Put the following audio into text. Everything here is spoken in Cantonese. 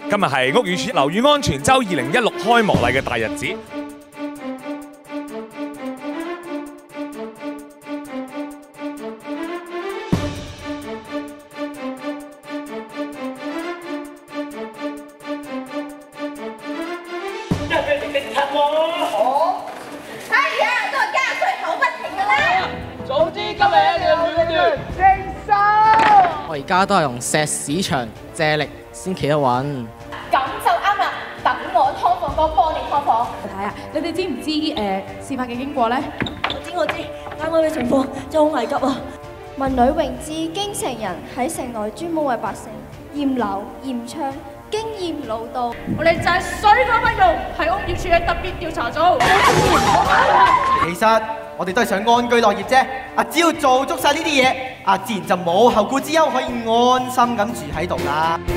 今日係屋宇署樓宇安全週2016開幕禮嘅大日子。 我而家都係用石屎牆借力先企得穩。 咁就啱啦，等我劏房哥幫你劏房。 睇下，你哋知唔知事發嘅經過咧？ 我知，啱啱嘅情況真係好危急啊！ 文女榮智經城人喺城內專門為百姓驗樓驗窗，經驗老道。 我哋就係水火不容，係屋宇署嘅特別調查組。 其實我哋都係想安居樂業啫。只要做足晒呢啲嘢，自然就冇後顧之憂，可以安心咁住喺度啦。